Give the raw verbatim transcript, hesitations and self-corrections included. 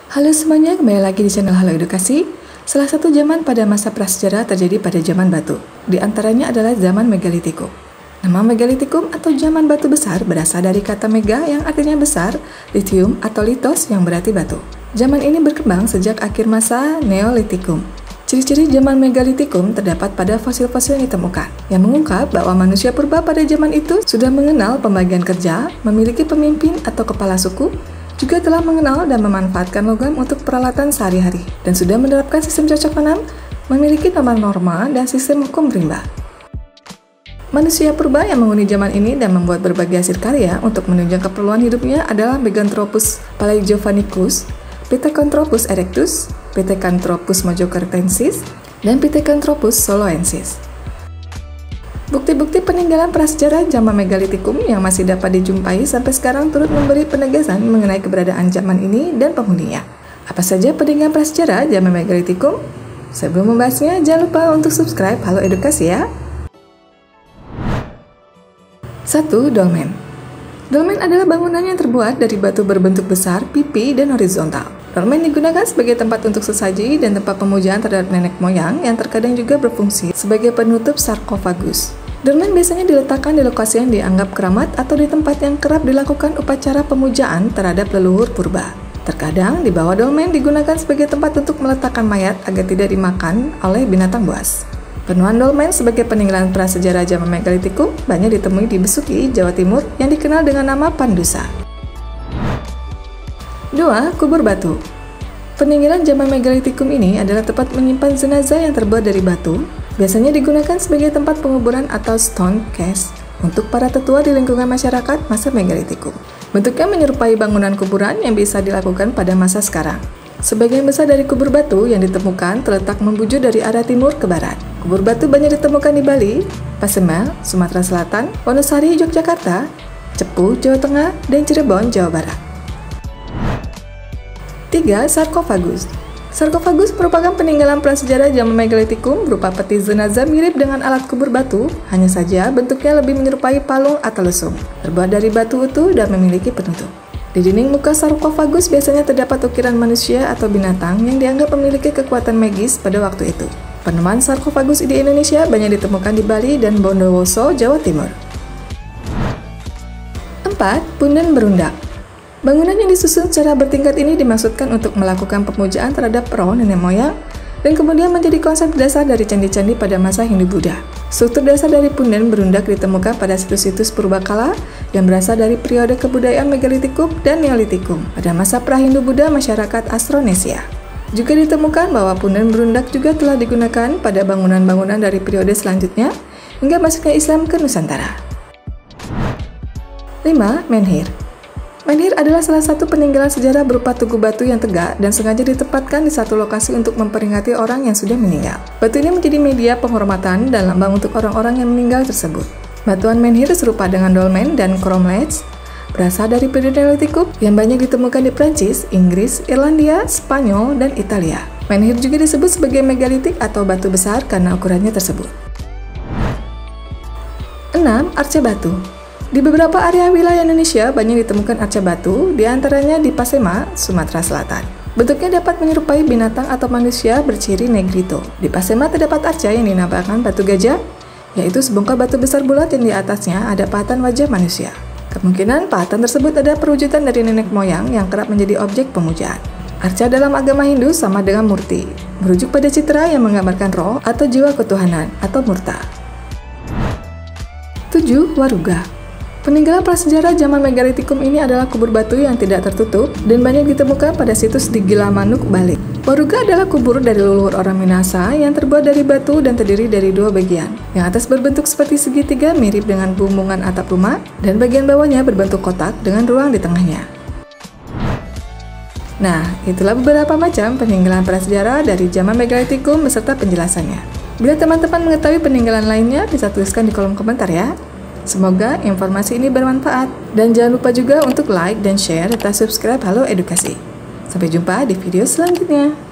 Halo semuanya, kembali lagi di channel Halo Edukasi. Salah satu zaman pada masa prasejarah terjadi pada zaman batu. Di antaranya adalah zaman Megalitikum. Nama Megalitikum atau zaman batu besar berasal dari kata mega yang artinya besar, lithium atau litos yang berarti batu. Zaman ini berkembang sejak akhir masa Neolitikum. Ciri-ciri zaman Megalitikum terdapat pada fosil-fosil yang ditemukan, yang mengungkap bahwa manusia purba pada zaman itu sudah mengenal pembagian kerja, memiliki pemimpin atau kepala suku, juga telah mengenal dan memanfaatkan logam untuk peralatan sehari-hari, dan sudah menerapkan sistem cocok tanam, memiliki norma-norma dan sistem hukum rimba. Manusia purba yang menghuni zaman ini dan membuat berbagai hasil karya untuk menunjang keperluan hidupnya adalah Meganthropus palaeogenicus, Pithecanthropus erectus, Pithecanthropus mojocertensis, dan Pithecanthropus soloensis. Bukti-bukti peninggalan prasejarah zaman Megalitikum yang masih dapat dijumpai sampai sekarang turut memberi penegasan mengenai keberadaan zaman ini dan penghuninya. Apa saja peninggalan prasejarah zaman Megalitikum? Sebelum membahasnya, jangan lupa untuk subscribe Halo Edukasi ya. satu. Dolmen. Dolmen adalah bangunan yang terbuat dari batu berbentuk besar, pipi, dan horizontal. Dolmen digunakan sebagai tempat untuk sesaji dan tempat pemujaan terhadap nenek moyang yang terkadang juga berfungsi sebagai penutup sarkofagus. Dolmen biasanya diletakkan di lokasi yang dianggap keramat atau di tempat yang kerap dilakukan upacara pemujaan terhadap leluhur purba. Terkadang di bawah dolmen digunakan sebagai tempat untuk meletakkan mayat agar tidak dimakan oleh binatang buas. Penemuan dolmen sebagai peninggalan prasejarah zaman Megalitikum banyak ditemui di Besuki, Jawa Timur yang dikenal dengan nama Pandusa. dua. Kubur batu. Peninggalan zaman Megalitikum ini adalah tempat menyimpan jenazah yang terbuat dari batu, biasanya digunakan sebagai tempat penguburan atau stone cast untuk para tetua di lingkungan masyarakat masa Megalitikum. Bentuknya menyerupai bangunan kuburan yang bisa dilakukan pada masa sekarang. Sebagian besar dari kubur batu yang ditemukan terletak membujur dari arah timur ke barat. Kubur batu banyak ditemukan di Bali, Pasemel, Sumatera Selatan, Wonosari, Yogyakarta, Cepu, Jawa Tengah, dan Cirebon, Jawa Barat. tiga. Sarkofagus. Sarkofagus merupakan peninggalan prasejarah zaman Megalitikum berupa peti jenazah mirip dengan alat kubur batu, hanya saja bentuknya lebih menyerupai palung atau lesung, terbuat dari batu utuh dan memiliki penutup. Di dinding muka sarkofagus biasanya terdapat ukiran manusia atau binatang yang dianggap memiliki kekuatan magis pada waktu itu. Penemuan sarkofagus di Indonesia banyak ditemukan di Bali dan Bondowoso, Jawa Timur. empat. Punden berundak. Bangunan yang disusun secara bertingkat ini dimaksudkan untuk melakukan pemujaan terhadap roh nenek moyang dan kemudian menjadi konsep dasar dari candi-candi pada masa Hindu-Buddha. Struktur dasar dari punden berundak ditemukan pada situs-situs purbakala yang berasal dari periode kebudayaan Megalitikum dan Neolitikum pada masa pra-Hindu-Buddha masyarakat Austronesia. Juga ditemukan bahwa punden berundak juga telah digunakan pada bangunan-bangunan dari periode selanjutnya hingga masuknya Islam ke Nusantara. lima. Menhir. Menhir adalah salah satu peninggalan sejarah berupa tugu batu yang tegak dan sengaja ditempatkan di satu lokasi untuk memperingati orang yang sudah meninggal. Batu ini menjadi media penghormatan dan lambang untuk orang-orang yang meninggal tersebut. Batuan menhir serupa dengan dolmen dan cromlechs berasal dari periode Neolitikum yang banyak ditemukan di Prancis, Inggris, Irlandia, Spanyol, dan Italia. Menhir juga disebut sebagai megalitik atau batu besar karena ukurannya tersebut. enam. Arca batu. Di beberapa area wilayah Indonesia banyak ditemukan arca batu, diantaranya di Pasema, Sumatera Selatan. Bentuknya dapat menyerupai binatang atau manusia berciri negrito. Di Pasema terdapat arca yang dinamakan batu gajah, yaitu sebongkah batu besar bulat yang di atasnya ada pahatan wajah manusia. Kemungkinan pahatan tersebut adalah perwujudan dari nenek moyang yang kerap menjadi objek pemujaan. Arca dalam agama Hindu sama dengan murti, merujuk pada citra yang menggambarkan roh atau jiwa ketuhanan atau murta. tujuh. Waruga. Peninggalan prasejarah zaman Megalitikum ini adalah kubur batu yang tidak tertutup dan banyak ditemukan pada situs di Gilamanuk, Bali. Waruga adalah kubur dari leluhur orang Minahasa yang terbuat dari batu dan terdiri dari dua bagian. Yang atas berbentuk seperti segitiga mirip dengan bumbungan atap rumah dan bagian bawahnya berbentuk kotak dengan ruang di tengahnya. Nah, itulah beberapa macam peninggalan prasejarah dari zaman Megalitikum beserta penjelasannya. Bila teman-teman mengetahui peninggalan lainnya, bisa tuliskan di kolom komentar ya. Semoga informasi ini bermanfaat. Dan jangan lupa juga untuk like dan share serta subscribe Halo Edukasi. Sampai jumpa di video selanjutnya.